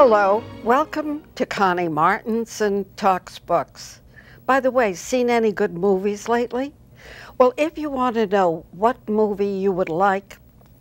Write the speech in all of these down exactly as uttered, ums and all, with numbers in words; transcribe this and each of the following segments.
Hello, welcome to Connie Martinson Talks Books. By the way, seen any good movies lately? Well, if you want to know what movie you would like,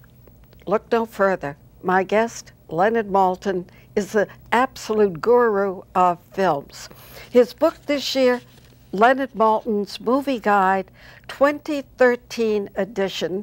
look no further. My guest, Leonard Maltin, is the absolute guru of films. His book this year, Leonard Maltin's Movie Guide, twenty thirteen edition,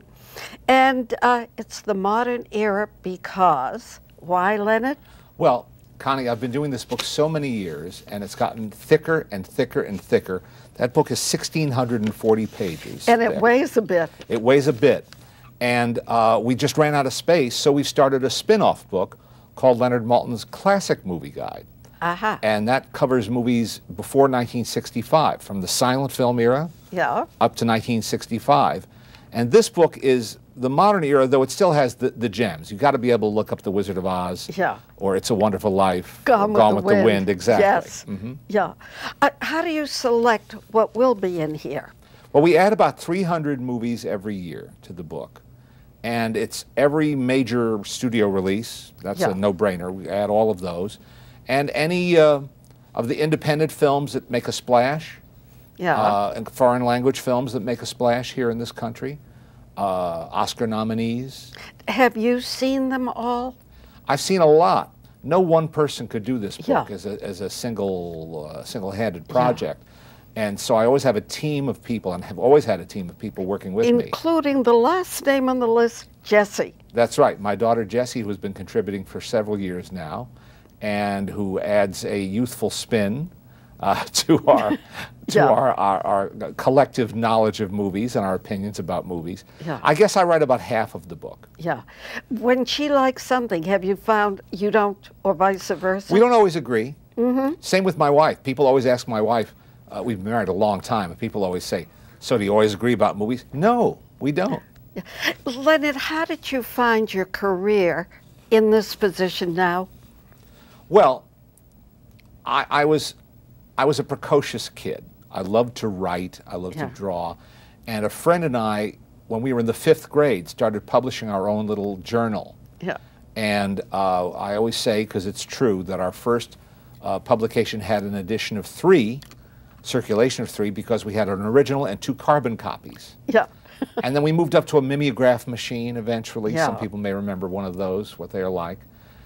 and uh, it's the modern era because, why, Leonard? Well, Connie, I've been doing this book so many years, and it's gotten thicker and thicker and thicker. That book is one thousand six hundred forty pages. And it thick. weighs a bit. It weighs a bit. And uh, we just ran out of space, so we started a spin-off book called Leonard Maltin's Classic Movie Guide. Aha. And that covers movies before nineteen sixty-five, from the silent film era Yeah. up to nineteen sixty-five. And this book is the modern era, though it still has the, the gems. You've got to be able to look up The Wizard of Oz, Yeah. or It's a Wonderful Life, Gone, or Gone with, with the, the wind. Wind, exactly. Yes. Mhm. Yeah. Uh, how do you select what will be in here? Well, we add about three hundred movies every year to the book. And it's every major studio release. That's Yeah. a no-brainer. We add all of those. And any uh, of the independent films that make a splash, Yeah. uh, and foreign language films that make a splash here in this country, uh, Oscar nominees. Have you seen them all? I've seen a lot. No one person could do this book Yeah. as a, as a single, uh, single-handed project. And so I always have a team of people, and have always had a team of people working with me. Including the last name on the list, Jessie. That's right. My daughter Jessie, who has been contributing for several years now, and who adds a youthful spin uh, to our to Yeah. our, our, our collective knowledge of movies and our opinions about movies. Yeah. I guess I write about half of the book. Yeah. When she likes something, have you found you don't, or vice versa? We don't always agree. Mm-hmm. Same with my wife. People always ask my wife, uh, we've been married a long time, and people always say, so do you always agree about movies? No, we don't. Leonard, how did you find your career in this position now? Well, I, I was I was a precocious kid. I loved to write, I loved Yeah. to draw, and a friend and I, when we were in the fifth grade, started publishing our own little journal. Yeah. And uh, I always say, because it's true, that our first uh, publication had an edition of three, circulation of three, because we had an original and two carbon copies. Yeah. And then we moved up to a mimeograph machine eventually. Yeah. Some people may remember one of those, what they are like.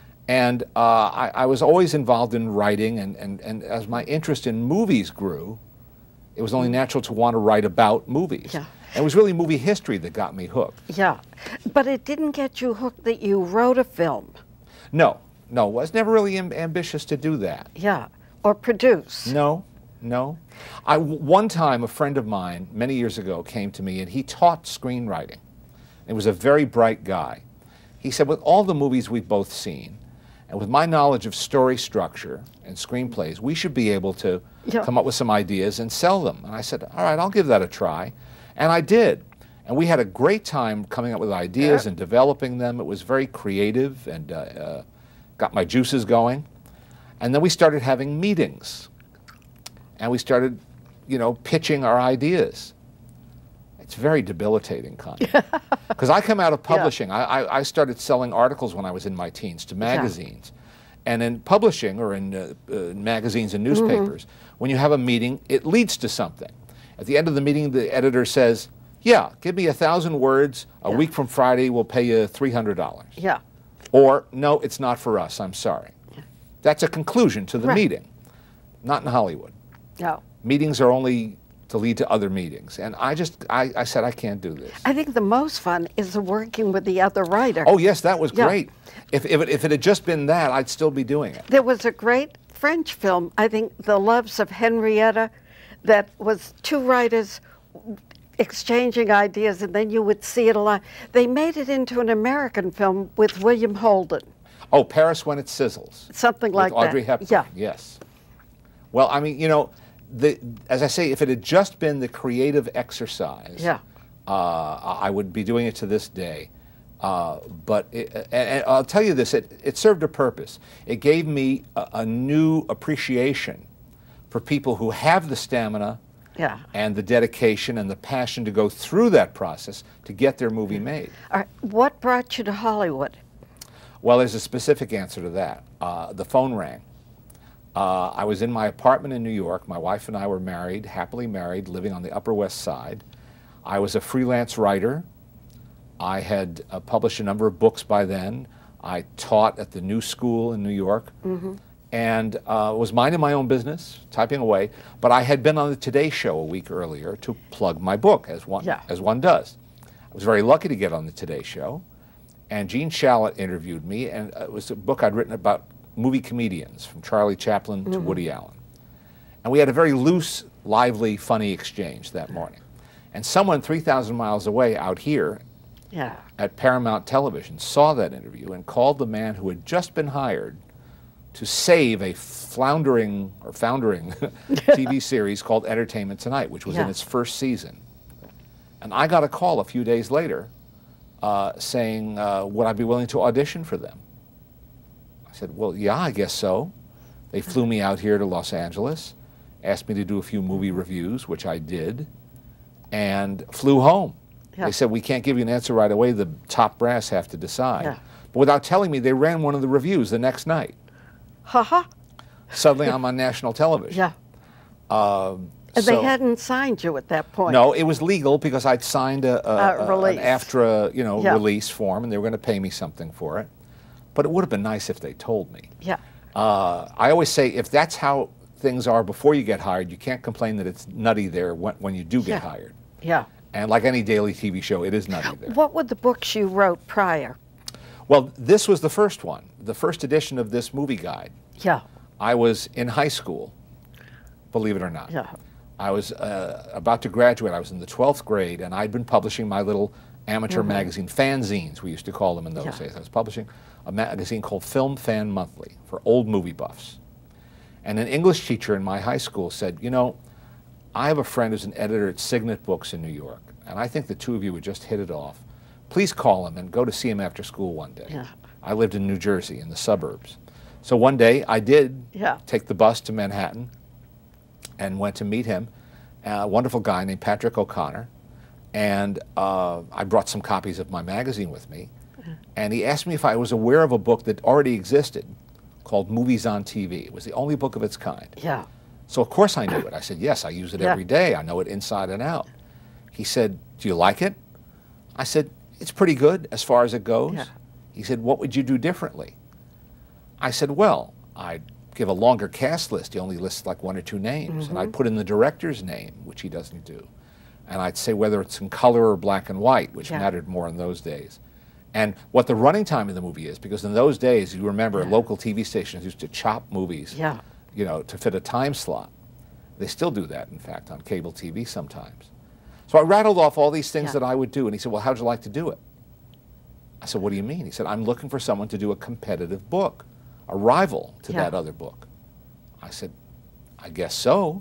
And uh, I, I was always involved in writing, and, and, and as my interest in movies grew, it was only natural to want to write about movies. Yeah. And it was really movie history that got me hooked. Yeah. But it didn't get you hooked that you wrote a film. No, no, I was never really am ambitious to do that. Yeah. Or produce. No, no. I, one time, a friend of mine, many years ago, came to me, and he taught screenwriting. He was a very bright guy. He said, with all the movies we've both seen, and with my knowledge of story structure and screenplays, we should be able to Yeah. come up with some ideas and sell them. And I said, all right, I'll give that a try. And I did. And we had a great time coming up with ideas Yeah. and developing them. It was very creative and uh, uh, got my juices going. And then we started having meetings. And we started, you know, pitching our ideas. It's very debilitating, Connie. Because I come out of publishing. I, I, I started selling articles when I was in my teens to magazines. And in publishing, or in uh, uh, magazines and newspapers, when you have a meeting, it leads to something. At the end of the meeting, the editor says, yeah, give me a thousand words. A Yeah. week from Friday, we'll pay you three hundred dollars. Yeah. Or, no, it's not for us, I'm sorry. That's a conclusion to the Right. meeting. Not in Hollywood. No. Meetings are only to lead to other meetings. And I just, I, I said, I can't do this. I think the most fun is working with the other writer. Oh, yes, that was Yeah. great. If, if, it, if it had just been that, I'd still be doing it. There was a great French film, I think, The Loves of Henrietta, that was two writers exchanging ideas, and then you would see it a lot. They made it into an American film with William Holden, Oh, Paris When It Sizzles. something like with Audrey that. Hepburn. Yeah. Yes. Well, I mean, you know, the, as I say, if it had just been the creative exercise, Yeah. uh, I would be doing it to this day. Uh, but it, and, and I'll tell you this, it, it served a purpose. It gave me a, a new appreciation for people who have the stamina Yeah. and the dedication and the passion to go through that process to get their movie made. All right. What brought you to Hollywood? Well, there's a specific answer to that. uh, the phone rang. Uh, I was in my apartment in New York. My wife and I were married, happily married, living on the Upper West Side. I was a freelance writer. I had uh, published a number of books by then. I taught at the New School in New York, mm-hmm. and uh, was minding my own business, typing away. But I had been on the Today Show a week earlier to plug my book, as one, yeah. as one does. I was very lucky to get on the Today Show, and Gene Shalit interviewed me, and it was a book I'd written about movie comedians, from Charlie Chaplin mm-hmm. to Woody Allen. And we had a very loose, lively, funny exchange that morning. And someone three thousand miles away out here yeah. at Paramount Television saw that interview and called the man who had just been hired to save a floundering or foundering T V series called Entertainment Tonight, which was yeah. in its first season. And I got a call a few days later uh, saying, uh, would I be willing to audition for them? I said, well, yeah, I guess so. They flew me out here to Los Angeles, asked me to do a few movie reviews, which I did, and flew home. Yeah. They said, we can't give you an answer right away. The top brass have to decide. Yeah. But without telling me, they ran one of the reviews the next night. Ha-ha. Suddenly, I'm on national television. Yeah. Um, and so, they hadn't signed you at that point. No, it was legal because I'd signed a, a, uh, a an AFTRA, you know, yeah. release form, and they were going to pay me something for it. But it would have been nice if they told me. Yeah. Uh, I always say, if that's how things are before you get hired, you can't complain that it's nutty there when, when you do get yeah. hired. Yeah. And like any daily T V show, it is nutty there. What were the books you wrote prior? Well, this was the first one, the first edition of this movie guide. Yeah. I was in high school, believe it or not. Yeah. I was uh, about to graduate. I was in the twelfth grade, and I'd been publishing my little amateur mm-hmm. magazine, fanzines, we used to call them in those yeah. days. I was publishing a magazine called Film Fan Monthly for old movie buffs. And an English teacher in my high school said, you know, I have a friend who's an editor at Signet Books in New York, and I think the two of you would just hit it off. Please call him and go to see him after school one day. Yeah. I lived in New Jersey, in the suburbs. So one day I did yeah. take the bus to Manhattan and went to meet him, a wonderful guy named Patrick O'Connor. And uh, I brought some copies of my magazine with me. Mm-hmm. And he asked me if I was aware of a book that already existed called Movies on T V. It was the only book of its kind. Yeah. So of course I knew it. I said, yes, I use it yeah. every day. I know it inside and out. He said, do you like it? I said, it's pretty good as far as it goes. Yeah. He said, what would you do differently? I said, well, I'd give a longer cast list. He only lists like one or two names. Mm-hmm. And I'd put in the director's name, which he doesn't do. And I'd say whether it's in color or black and white, which yeah. mattered more in those days. And what the running time of the movie is, because in those days, you remember yeah. local T V stations used to chop movies, yeah. you know, to fit a time slot. They still do that, in fact, on cable T V sometimes. So I rattled off all these things yeah. that I would do, and he said, well, how'd you like to do it? I said, what do you mean? He said, I'm looking for someone to do a competitive book, a rival to yeah. that other book. I said, I guess so.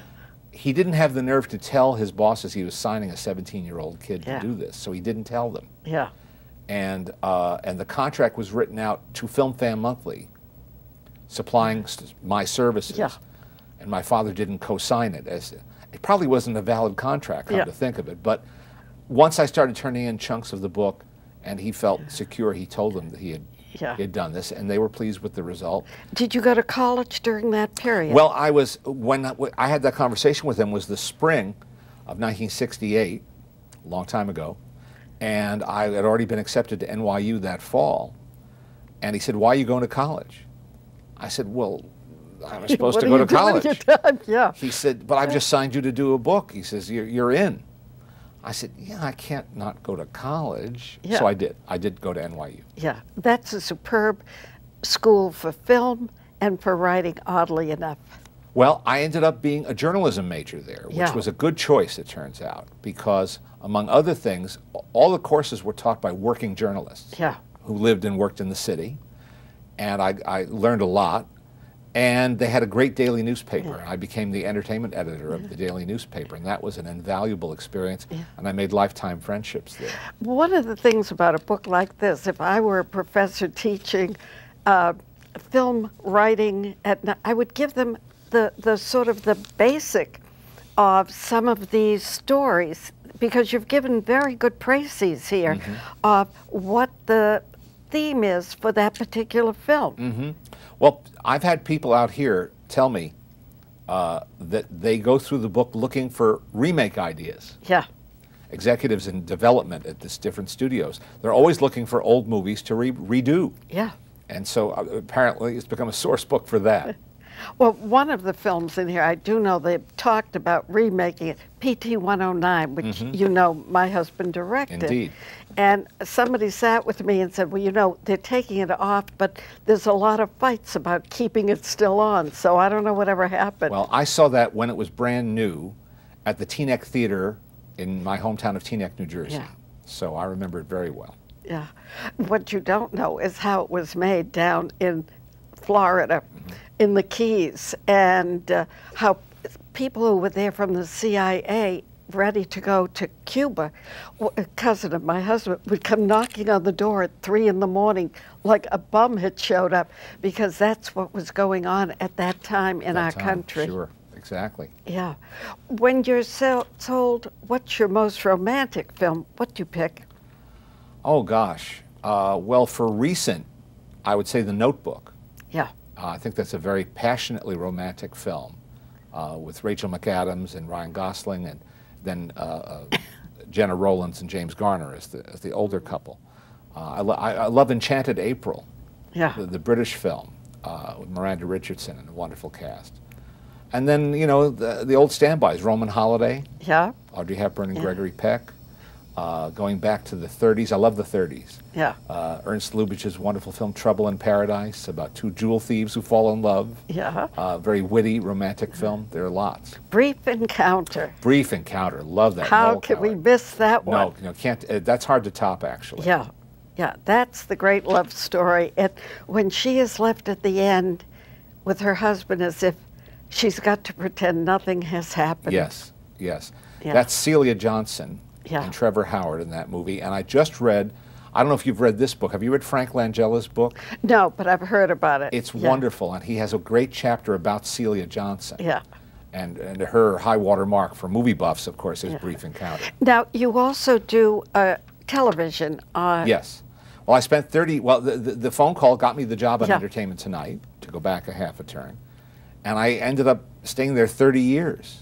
He didn't have the nerve to tell his bosses he was signing a seventeen-year-old kid yeah. to do this, so he didn't tell them. Yeah. And, uh, and the contract was written out to Film Fan Monthly, supplying my services. Yeah. And my father didn't co-sign it. As, it probably wasn't a valid contract, come yeah. to think of it. But once I started turning in chunks of the book, and he felt secure, he told them that he had, yeah. he had done this, and they were pleased with the result. Did you go to college during that period? Well, I was, when I had that conversation with him was the spring of nineteen sixty-eight, a long time ago, and I had already been accepted to N Y U that fall. And he said, why are you going to college? I said, well, I was supposed what to are go you to college. doing with your time? Yeah. He said, but I've just signed you to do a book. He says, you're, you're in. I said, yeah, I can't not go to college. Yeah. So I did. I did go to N Y U. Yeah, that's a superb school for film and for writing, oddly enough. Well, I ended up being a journalism major there, which yeah. was a good choice, it turns out, because among other things, all the courses were taught by working journalists yeah. who lived and worked in the city. And I, I learned a lot. And they had a great daily newspaper. Yeah. I became the entertainment editor of yeah. the daily newspaper, and that was an invaluable experience. Yeah. And I made lifetime friendships there. One of the things about a book like this, if I were a professor teaching uh, film writing, at, I would give them the, the sort of the basic of some of these stories, because you've given very good précis here mm-hmm. of what the theme is for that particular film. Mm-hmm. Well, I've had people out here tell me uh, that they go through the book looking for remake ideas. Yeah. Executives in development at this different studios, they're always looking for old movies to re redo. Yeah. And so uh, apparently it's become a source book for that. Well, one of the films in here, I do know they've talked about remaking it, P T one oh nine, which Mm-hmm. you know my husband directed. Indeed. And somebody sat with me and said, well, you know, they're taking it off, but there's a lot of fights about keeping it still on, so I don't know whatever happened. Well, I saw that when it was brand new at the Teaneck Theater in my hometown of Teaneck, New Jersey. Yeah. So I remember it very well. Yeah. What you don't know is how it was made down in Florida, Mm-hmm. in the Keys, and uh, how people who were there from the C I A ready to go to Cuba, a cousin of my husband would come knocking on the door at three in the morning like a bum had showed up, because that's what was going on at that time in That our time, country. Sure, exactly. Yeah. When you're so told what's your most romantic film, what do you pick? Oh gosh. Uh, well, for recent, I would say The Notebook. Yeah. Uh, I think that's a very passionately romantic film uh, with Rachel McAdams and Ryan Gosling, and then uh, uh, Jenna Rollins and James Garner as the, as the older couple. Uh, I, lo I, I love Enchanted April, Yeah. the, the British film uh, with Miranda Richardson and a wonderful cast. And then, you know, the, the old standbys, Roman Holiday, Yeah. Audrey Hepburn and Yeah. Gregory Peck. Uh, going back to the thirties, I love the thirties. Yeah. Uh, Ernst Lubitsch's wonderful film Trouble in Paradise, about two jewel thieves who fall in love. Yeah. Uh, very witty, romantic film. There are lots. Brief Encounter. Brief Encounter, love that. How Noel could we Coward. miss that one? No, no, can't. Uh, that's hard to top, actually. Yeah, yeah, that's the great love story. And when she is left at the end with her husband as if she's got to pretend nothing has happened. Yes, yes. Yeah. That's Celia Johnson Yeah. and Trevor Howard in that movie. And I just read, I don't know if you've read this book. Have you read Frank Langella's book? No, but I've heard about it. It's Yeah. wonderful, and he has a great chapter about Celia Johnson. Yeah. And, and her high water mark for movie buffs, of course, is Yeah. Brief Encounter. Now, you also do uh, television. Uh, Yes. Well, I spent thirty, well, the, the, the phone call got me the job on Yeah. Entertainment Tonight, to go back a half a turn. And I ended up staying there thirty years,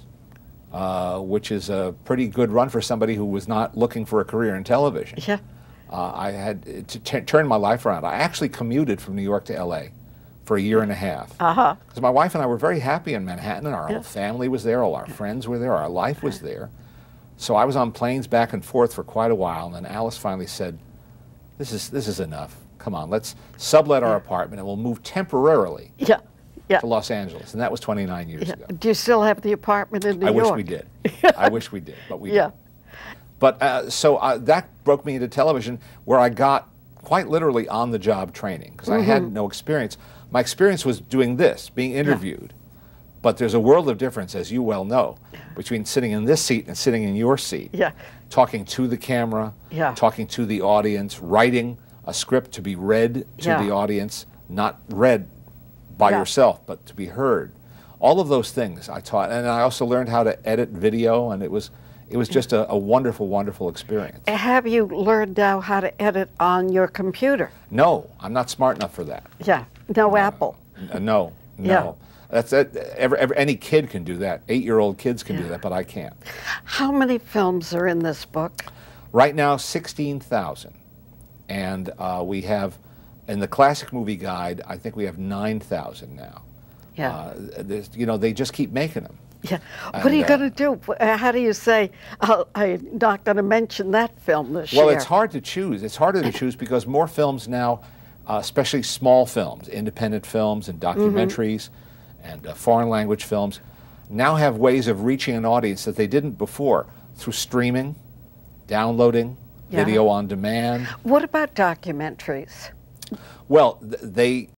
uh, which is a pretty good run for somebody who was not looking for a career in television. Yeah. Uh, I had to t turn my life around. I actually commuted from New York to L A for a year and a half. Uh-huh. Because my wife and I were very happy in Manhattan, and our Yeah. whole family was there, all our friends were there, our life was there. So I was on planes back and forth for quite a while, and then Alice finally said, this is, this is enough. Come on, let's sublet our apartment, and we'll move temporarily Yeah. Yeah. to Los Angeles. And that was twenty-nine years Yeah. ago. Do you still have the apartment in New I York? wish we did. I wish we did, but we Yeah. don't. But uh, so uh, that broke me into television, where I got quite literally on-the-job training, because I Mm-hmm. had no experience. My experience was doing this, being interviewed. But there's a world of difference, as you well know, between sitting in this seat and sitting in your seat. Yeah. Talking to the camera, Yeah. talking to the audience, writing a script to be read to Yeah. the audience, not read by Yeah. yourself, but to be heard. All of those things I taught, and I also learned how to edit video, and it was it was just a, a wonderful, wonderful experience. Have you learned now how to edit on your computer? No, I'm not smart enough for that. Yeah. No Apple. N- no, no. Yeah. That's it. Every, every, any kid can do that. Eight-year-old kids can do that, but I can't. How many films are in this book? Right now, sixteen thousand. And uh, we have, in the Classic Movie Guide, I think we have nine thousand now. Yeah. Uh, there's- you know, they just keep making them. Yeah. What are you And, uh, going to do? Uh, How do you say, oh, I'm not going to mention that film this Well, year? it's hard to choose. It's harder to choose because more films now, uh, especially small films, independent films and documentaries and uh, foreign language films, now have ways of reaching an audience that they didn't before, through streaming, downloading, Yeah. video on demand. What about documentaries? Well, th- they